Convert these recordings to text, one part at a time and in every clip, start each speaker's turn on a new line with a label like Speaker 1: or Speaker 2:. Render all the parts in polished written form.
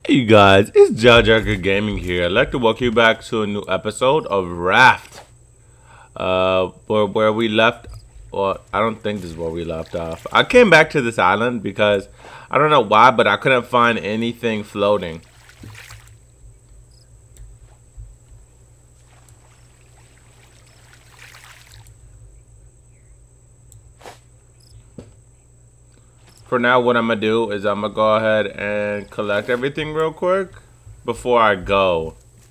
Speaker 1: Hey you guys, it's Jajacker Gaming here. I'd like to welcome you back to a new episode of Raft. Where we left, well, I don't think this is where we left off. I came back to this island because I don't know why, but I couldn't find anything floating. For now, what I'm gonna do is I'm gonna go ahead and collect everything real quick before I go.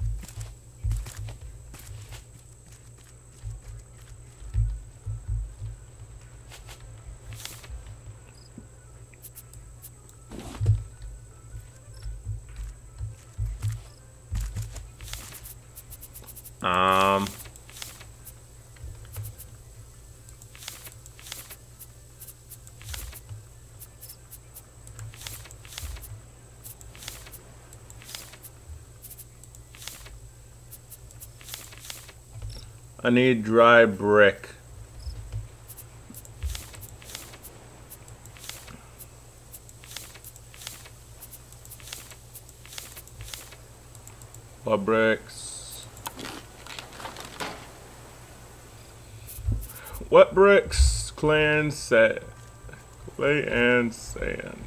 Speaker 1: Um, I need dry brick. What bricks? What bricks? Clay and sand.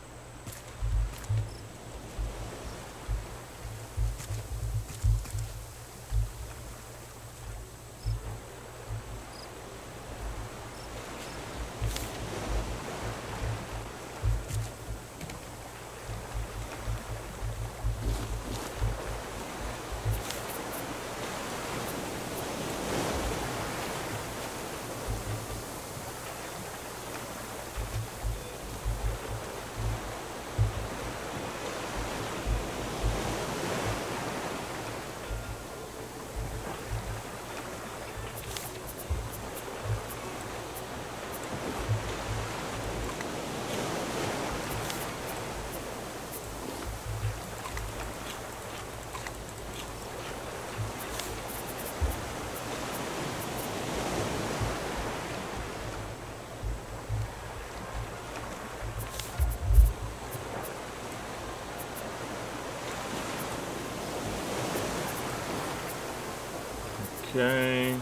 Speaker 1: Okay.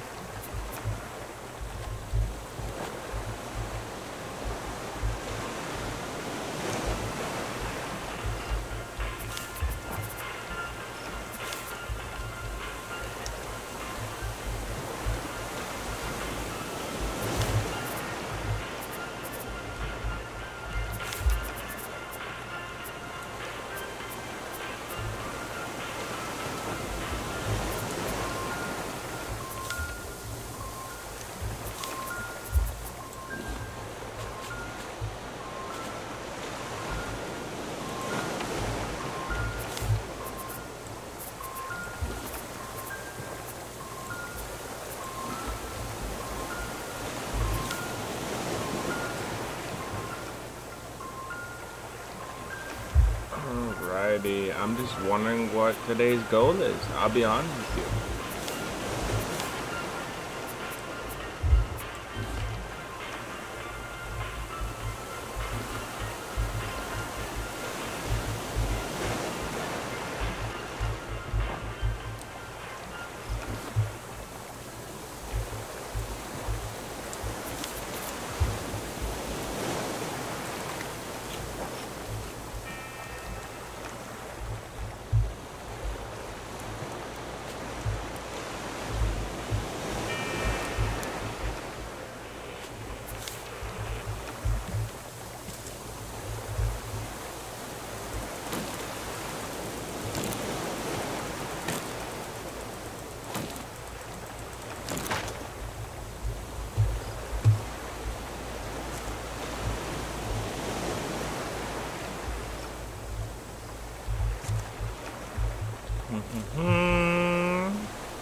Speaker 1: Alrighty, I'm just wondering what today's goal is. I'll be honest with you. Hmm.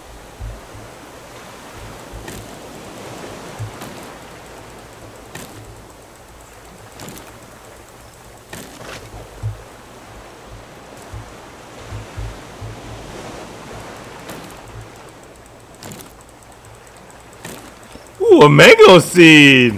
Speaker 1: Ooh, a mango seed.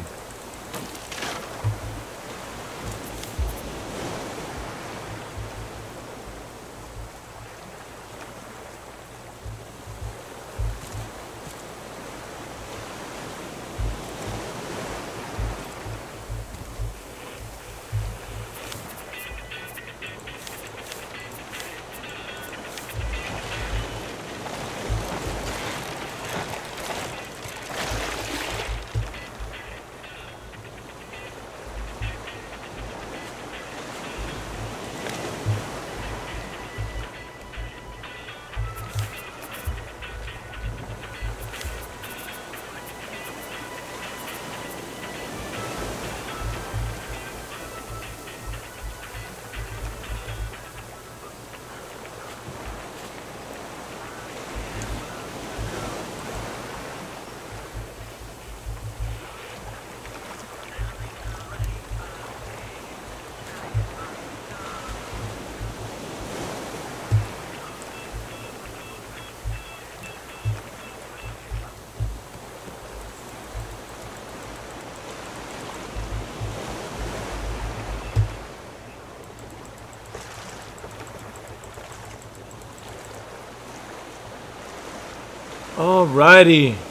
Speaker 1: Alrighty.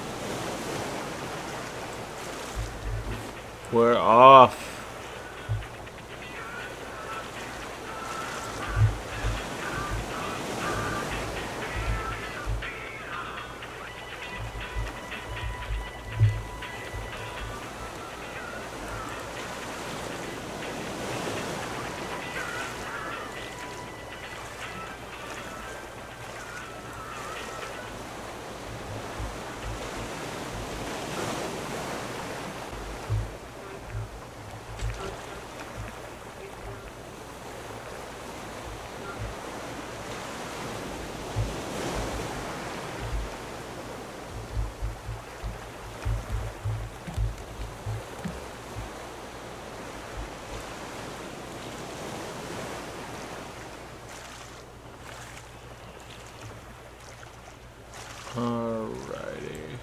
Speaker 1: We're off. Alrighty.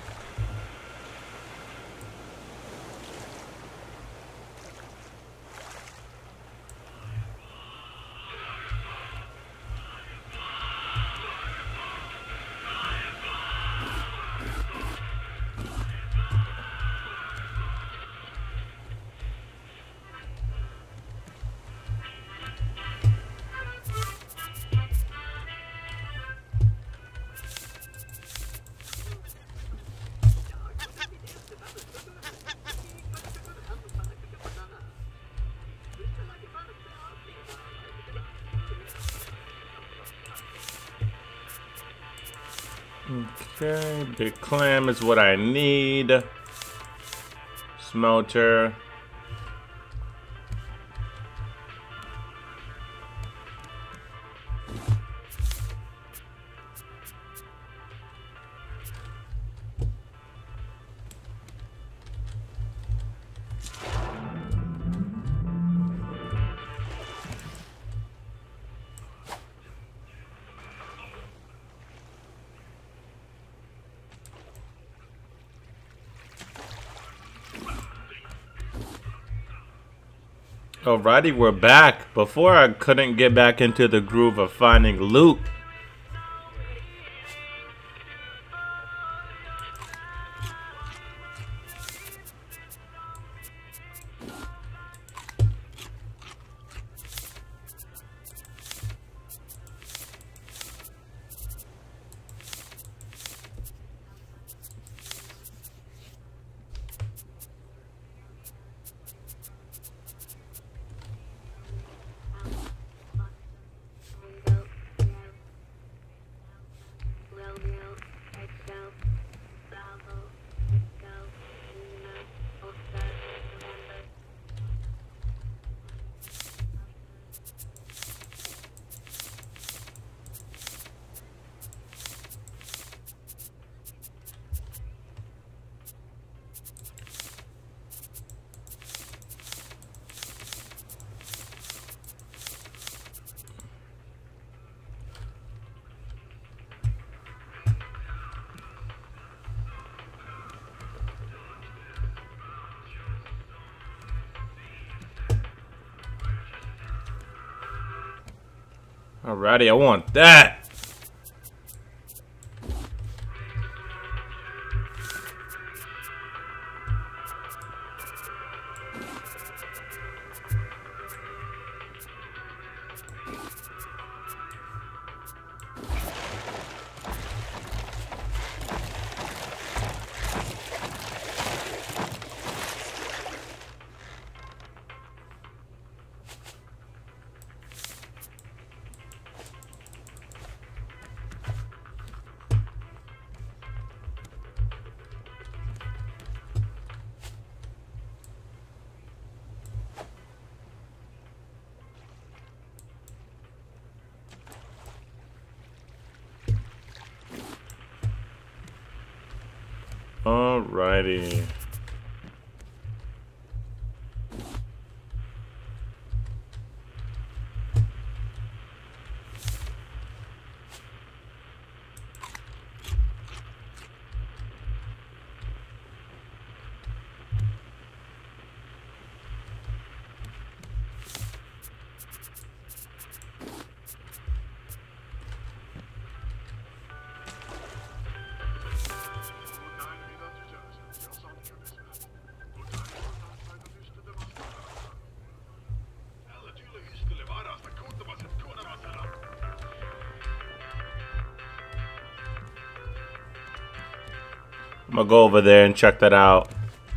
Speaker 1: Okay, big clam is what I need. Smelter. Alrighty, we're back. Before I couldn't get back into the groove of finding loot. Alrighty, I want that. Alrighty. I'm gonna go over there and check that out.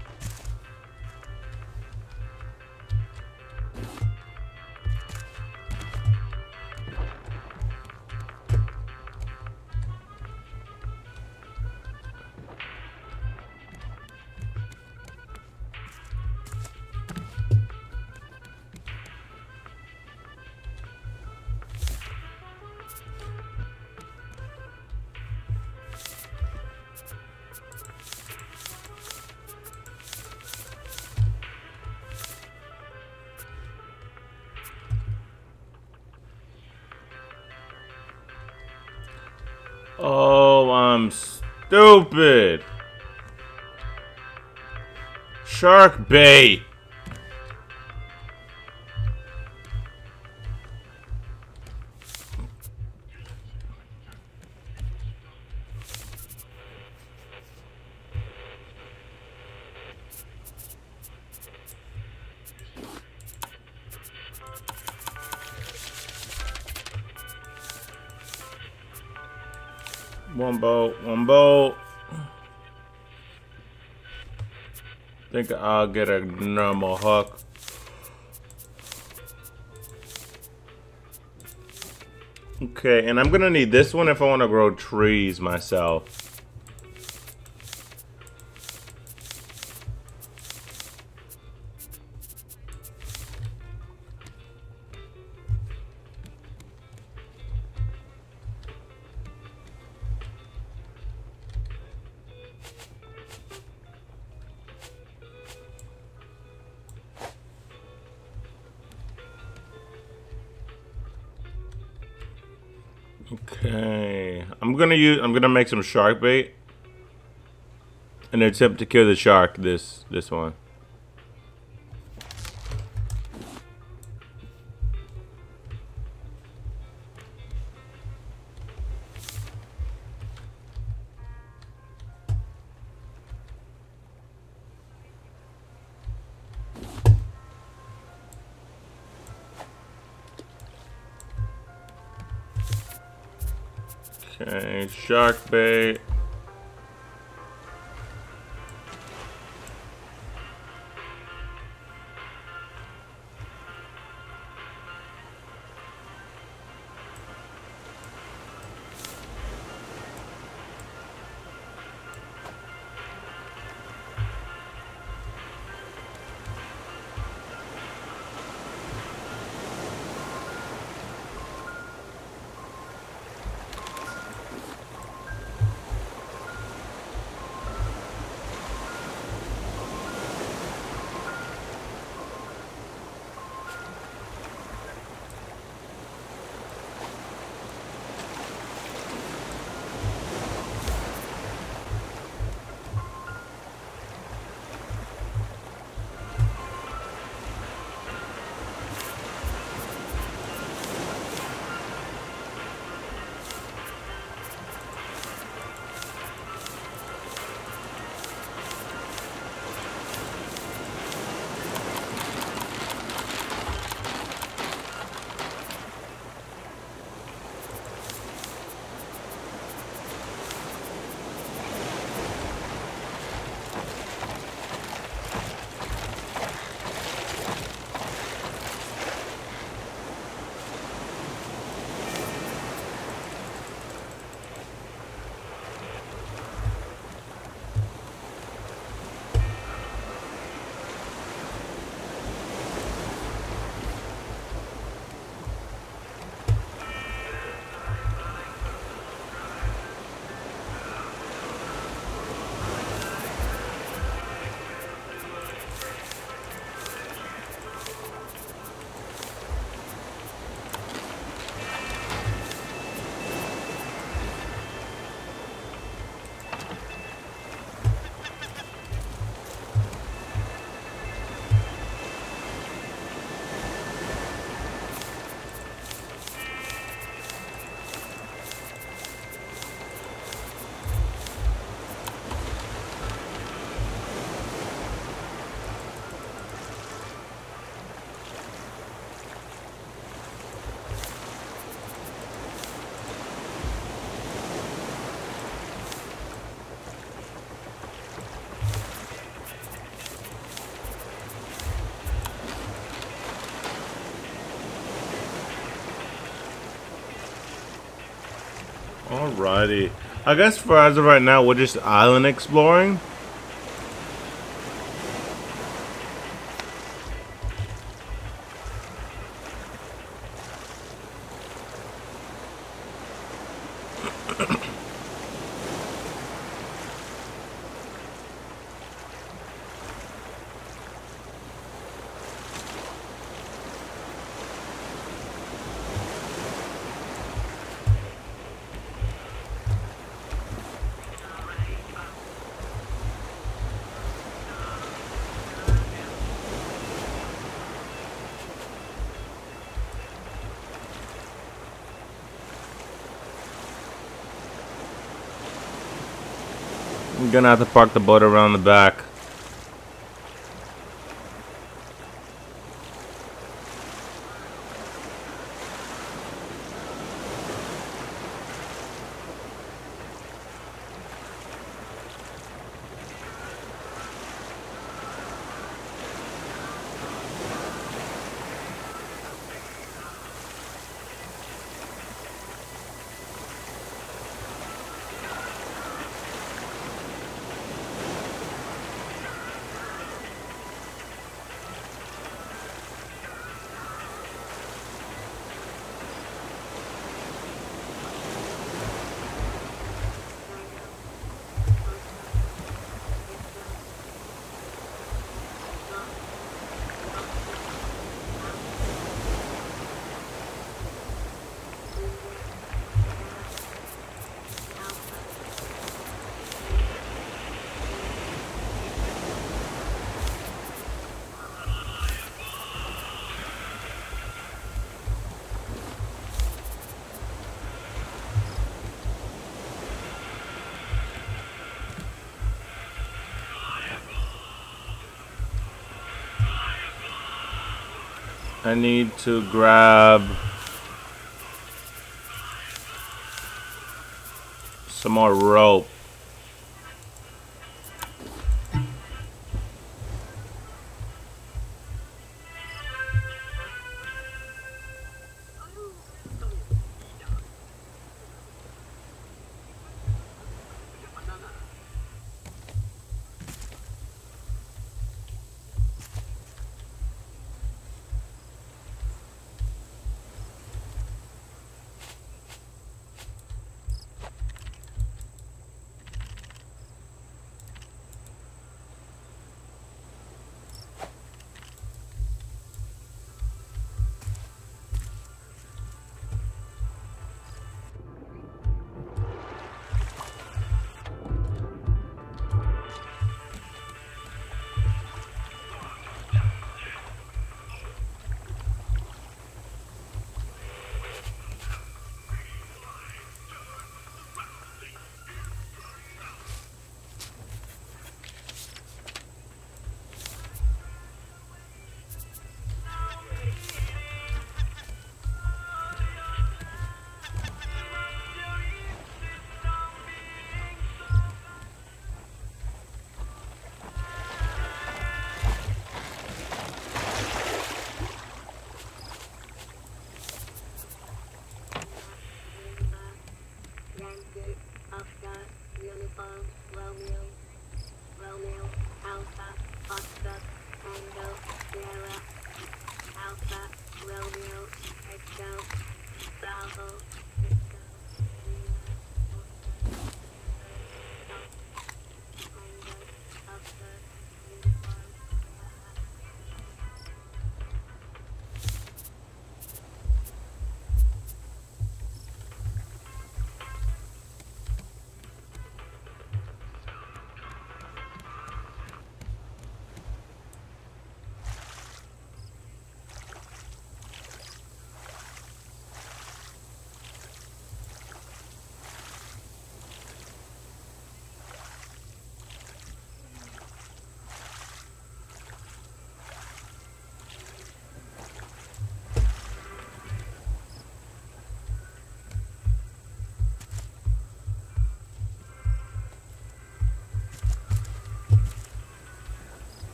Speaker 1: Oh, I'm stupid. Shark bait. One boat, one boat. Think I'll get a normal hook. Okay, and I'm gonna need this one if I want to grow trees myself. Okay, I'm gonna make some shark bait and attempt to kill the shark this one. Okay, shark bait. Alrighty. I guess for as of right now, we're just island exploring. I'm gonna have to park the boat around the back. I need to grab some more rope.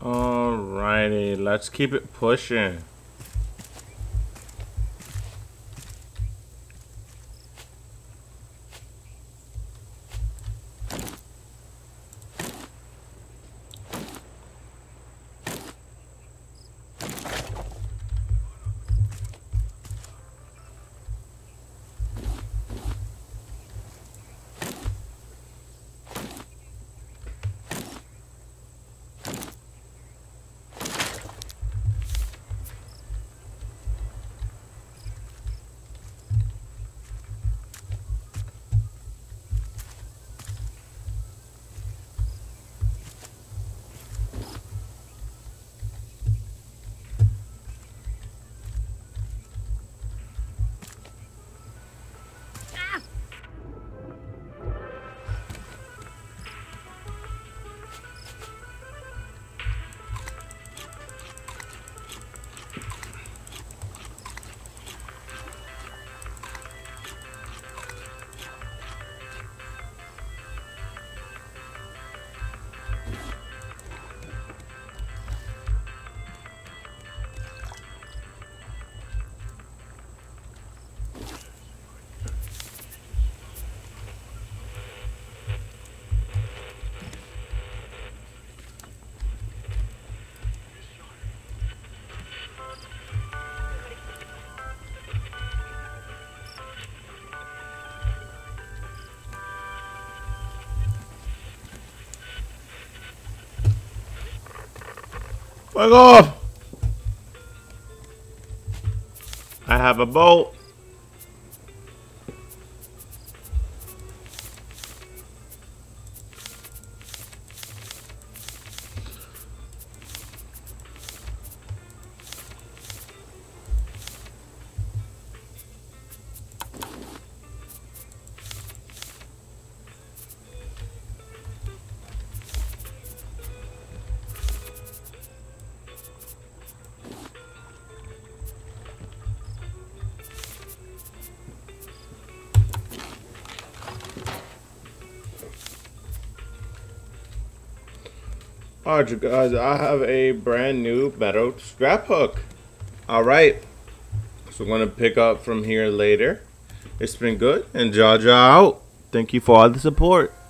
Speaker 1: Alrighty, let's keep it pushing. Fuck off! I have a boat. Alright, you guys, I have a brand new metal scrap hook. Alright, so we're going to pick up from here later. It's been good, and Jaja out. Thank you for all the support.